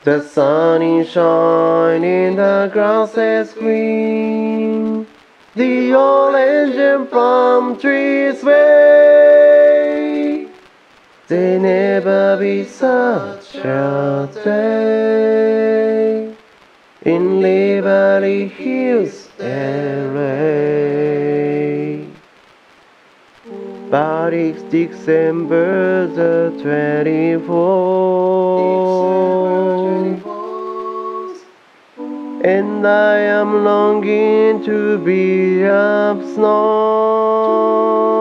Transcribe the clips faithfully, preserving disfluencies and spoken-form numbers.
The sun is shining, the grass is green. The orange and palm trees wave. There never be such a day in Liberty Hills, L A. But it's December the twenty-fourth, and I am longing to be up snow.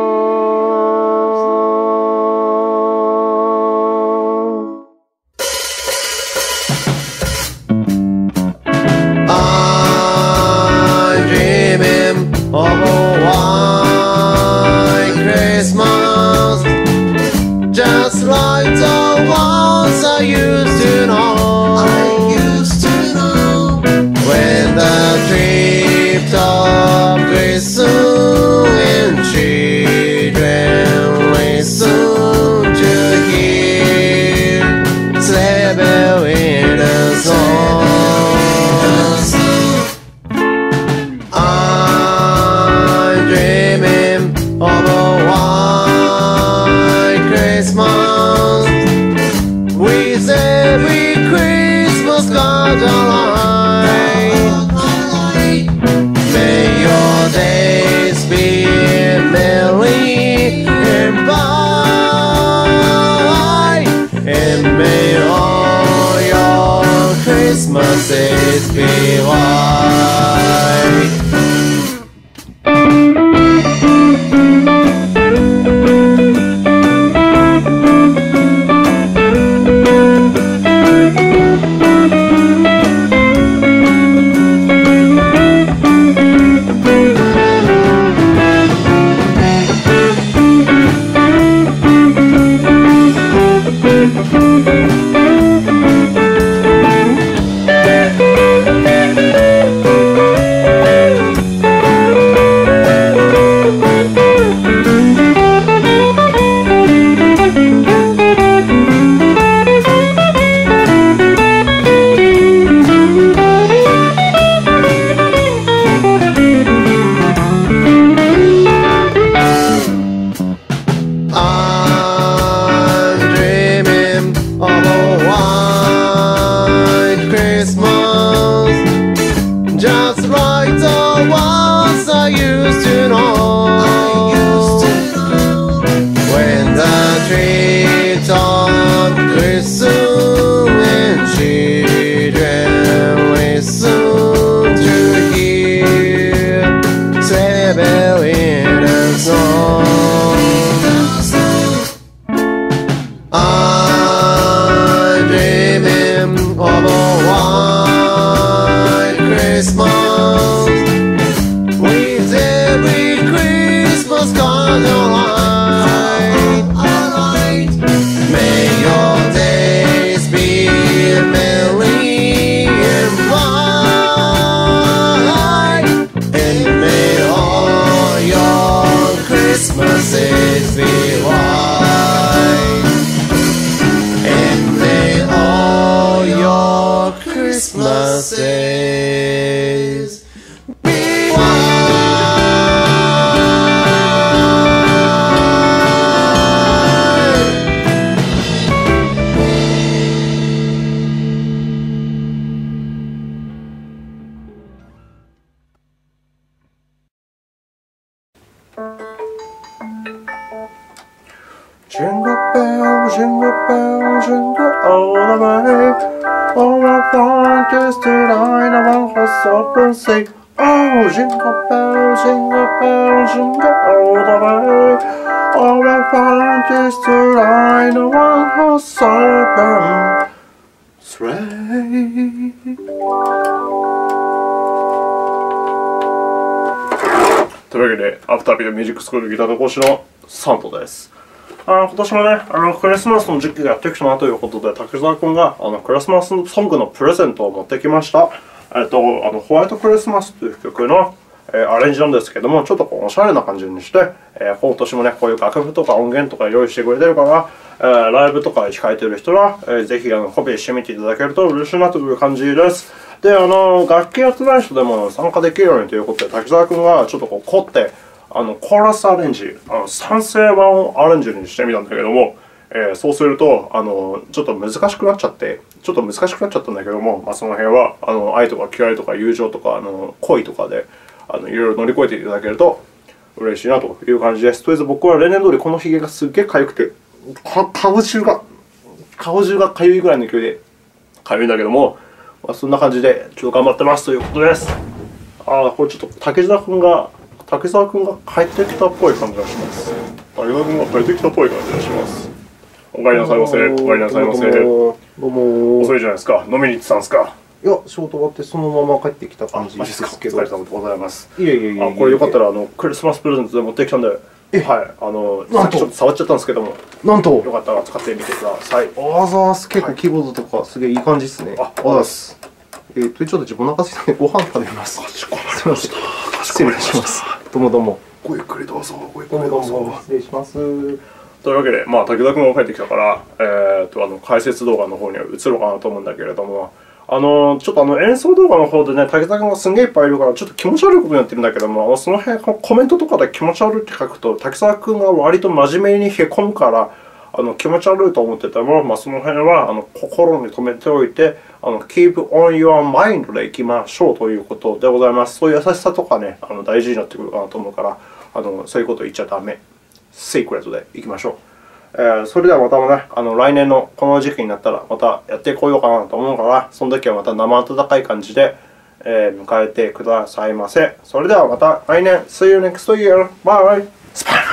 I'm dreaming of a white Christmas, just like the ones I used to know. I used to know when the treetop glisten and children listen to hear sleigh bell in the song. I'm dreaming of a white Christmas with every Christmas card alight. May your days be merry and bright, and may all your Christmases be white. Christmases be Jingle bell, jingle bell, jingle all the way. All I want is to ride a one horse open sleigh. Oh, jingle bell, jingle bell, jingle all the way. All I want is to ride a one horse open sleigh. というわけで、アフタービートミュージックスクールギターの講師のサントです。あの今年もね、あのクリスマスの時期がやってきたなということで、滝沢君があのクリスマスソングのプレゼントを持ってきました。えっと、あのホワイトクリスマスという曲の、えー、アレンジなんですけども、ちょっとこうおしゃれな感じにして、えー、今年もね、こういう楽譜とか音源とか用意してくれてるから、 えー、ライブとか控えている人は、えー、ぜひあのコピーしてみていただけると嬉しいなという感じです。で、あの楽器やってない人でも参加できるようにということで、滝沢君がちょっとこう凝って、あのコーラスアレンジ、あの三声版アレンジにしてみたんだけども、えー、そうするとあのちょっと難しくなっちゃって、ちょっと難しくなっちゃったんだけども、まあ、その辺はあの愛とか嫌いとか友情とかあの恋とかであのいろいろ乗り越えていただけると嬉しいなという感じです。とりあえず僕は例年通りこのひげがすっげえ痒くて、か顔中が顔中が痒いぐらいの勢いで痒いんだけども、まあ、そんな感じでちょっと頑張ってますということです。ああ、これちょっと竹澤君が竹澤君が帰ってきたっぽい感じがします。竹澤君が帰ってきたっぽい感じがします。おかえりなさいませ。おかえりなさいませ。どうも。 遅いじゃないですか。飲みに行ってたんですか。 いや、仕事終わってそのまま帰ってきた感じですけど。 お疲れ様でございます。 いえいえいえ。 あ、これよかったらあのクリスマスプレゼントで持ってきたんで、はい、あのさっきちょっと触っちゃったんですけども、 なんとよかったら使ってみてください。 あざーす。結構キーボードとかすげえいい感じですね。 あ、あざーす。 えっとちょっと自分お腹空いたんでご飯食べます。 かしこまりました。 失礼します。どうもどうも。 ごゆっくりどうぞ。ごゆっくりどうぞ。 失礼します。 というわけで、まあ、滝沢君が帰ってきたから、えー、とあの解説動画の方には移ろうかなと思うんだけれども、あのちょっとあの演奏動画の方でね、滝沢君がすんげえいっぱいいるから、ちょっと気持ち悪いことになってるんだけども、その辺、コメントとかで気持ち悪いって書くと、滝沢君が割と真面目にへこむから、あの気持ち悪いと思ってても、まあ、その辺はあの心に留めておいて、あの Keep on your mind でいきましょうということでございます。そういう優しさとかね、あの大事になってくるかなと思うから、あのそういうこと言っちゃダメ。セイクレットでいきましょう。えー、それではまたね、あの来年のこの時期になったらまたやってこようかなと思うから、その時はまた生温かい感じで、えー、迎えてくださいませ。それではまた来年。See you next year. Bye!